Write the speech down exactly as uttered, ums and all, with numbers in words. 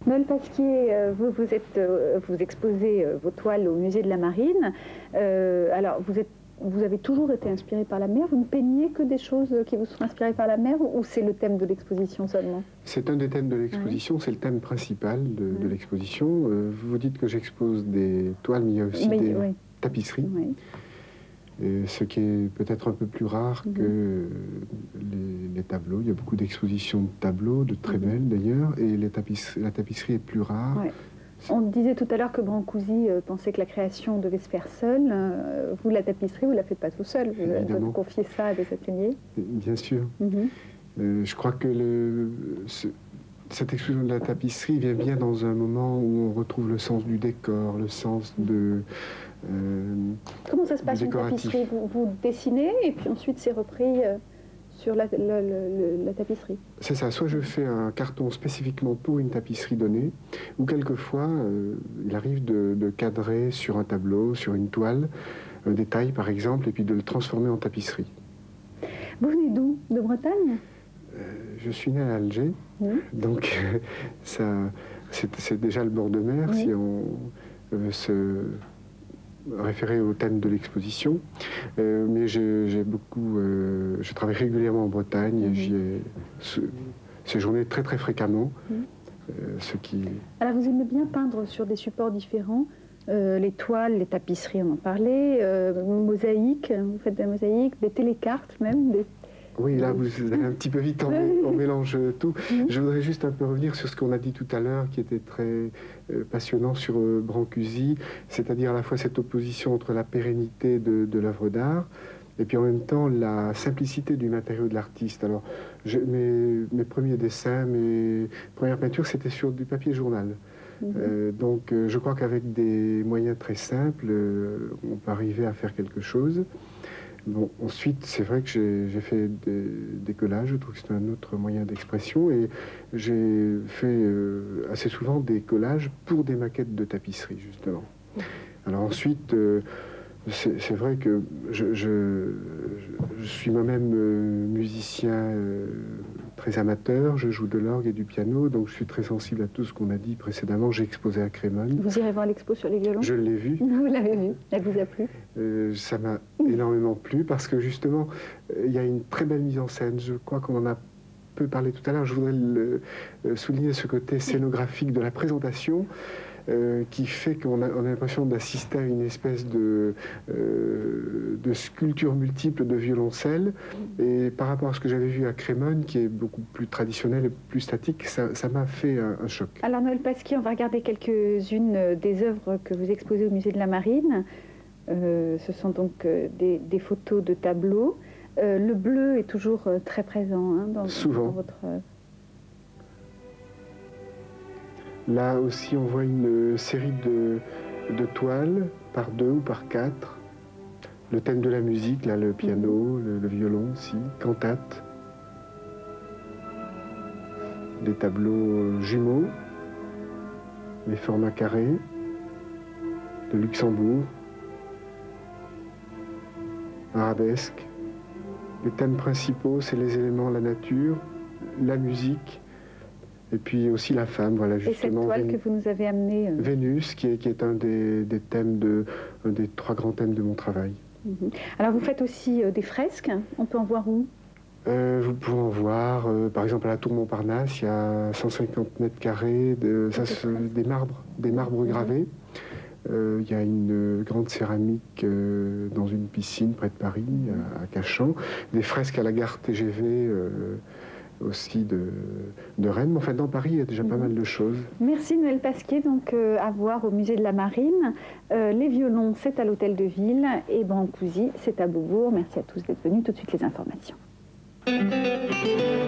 Noël Pasquier, vous, vous, êtes, vous exposez vos toiles au musée de la Marine. Euh, alors, vous, êtes, vous avez toujours été inspiré par la mer. Vous ne peignez que des choses qui vous sont inspirées par la mer, ou c'est le thème de l'exposition seulement? C'est un des thèmes de l'exposition, oui. C'est le thème principal de, oui. de l'exposition. Euh, vous vous dites que j'expose des toiles, mais il y a aussi mais, des oui. tapisseries. Oui. Et ce qui est peut-être un peu plus rare mmh. que les, les tableaux. Il y a beaucoup d'expositions de tableaux, de très mmh. belles d'ailleurs, et les tapisseries, la tapisserie est plus rare. Ouais. On disait tout à l'heure que Brancusi euh, pensait que la création devait se faire seule. Euh, vous, la tapisserie, vous ne la faites pas tout seul. Vous, vous confiez ça à des ateliers. Bien sûr. Mmh. Euh, je crois que le, ce, cette explosion de la tapisserie vient bien dans un moment où on retrouve le sens du décor, le sens de... Euh, Comment ça se passe une tapisserie? vous, vous dessinez et puis ensuite c'est repris euh, sur la, la, la, la tapisserie? C'est ça, soit je fais un carton spécifiquement pour une tapisserie donnée, ou quelquefois euh, il arrive de, de cadrer sur un tableau, sur une toile, un détail par exemple, et puis de le transformer en tapisserie. Vous venez d'où? De Bretagne? euh, Je suis né à Alger, mmh. donc c'est déjà le bord de mer, mmh. si on veut se référer au thème de l'exposition, euh, mais j'ai beaucoup, euh, je travaille régulièrement en Bretagne, mmh. et j'y ai séjourné très très fréquemment. Mmh. Euh, ce qui... Alors vous aimez bien peindre sur des supports différents, euh, les toiles, les tapisseries, on en parlait, euh, mosaïques, vous faites des mosaïques, des télécartes même, des... Oui, là, vous allez un petit peu vite, on, on mélange tout. Mmh. Je voudrais juste un peu revenir sur ce qu'on a dit tout à l'heure, qui était très euh, passionnant sur euh, Brancusi, c'est-à-dire à la fois cette opposition entre la pérennité de, de l'œuvre d'art, et puis en même temps la simplicité du matériau de l'artiste. Alors, je, mes, mes premiers dessins, mes premières peintures, c'était sur du papier journal. Mmh. Euh, donc, euh, je crois qu'avec des moyens très simples, euh, on peut arriver à faire quelque chose. Bon, ensuite, c'est vrai que j'ai fait des, des collages, je trouve que c'est un autre moyen d'expression, et j'ai fait euh, assez souvent des collages pour des maquettes de tapisserie, justement. Alors ensuite, euh, c'est vrai que je, je, je suis moi-même euh, musicien euh, très amateur, je joue de l'orgue et du piano, donc je suis très sensible à tout ce qu'on a dit précédemment. J'ai exposé à Crémone. Vous irez voir l'expo sur les violons? Je l'ai vu. Vous l'avez vu. Elle vous a plu? euh, Ça m'a énormément plu parce que justement, il euh, y a une très belle mise en scène. Je crois qu'on en a peu parlé tout à l'heure. Je voudrais le, euh, souligner ce côté scénographique de la présentation. Euh, qui fait qu'on a, on a l'impression d'assister à une espèce de, euh, de sculpture multiple de violoncelle. Et par rapport à ce que j'avais vu à Crémone, qui est beaucoup plus traditionnel et plus statique, ça m'a fait un, un choc. Alors Noël Pasquier, on va regarder quelques-unes des œuvres que vous exposez au musée de la Marine. Euh, ce sont donc des, des photos de tableaux. Euh, le bleu est toujours très présent hein, dans, Souvent. dans votre... Là aussi, on voit une série de, de toiles, par deux ou par quatre. Le thème de la musique, là, le piano, le, le violon aussi, cantate. Des tableaux jumeaux, les formats carrés, de Luxembourg, arabesque. Les thèmes principaux, c'est les éléments, la nature, la musique, et puis aussi la femme, voilà, justement. Et cette toile Vénus, que vous nous avez amenée euh... Vénus, qui est, qui est un des, des thèmes, de, un des trois grands thèmes de mon travail. Mm-hmm. Alors vous faites aussi euh, des fresques, on peut en voir où? euh, Vous pouvez en voir, euh, par exemple à la Tour Montparnasse, il y a cent cinquante mètres carrés, de, ça, se, des marbres, des marbres mm-hmm. gravés. Euh, il y a une grande céramique euh, dans une piscine près de Paris, à, à Cachan. Des fresques à la gare T G V, euh, aussi de, de Rennes. Enfin, dans Paris, il y a déjà mmh. pas mal de choses. Merci Noël Pasquier, donc euh, à voir au musée de la Marine. Euh, les violons, c'est à l'Hôtel de Ville, et Brancusi, c'est à Beaubourg. Merci à tous d'être venus. Tout de suite, les informations.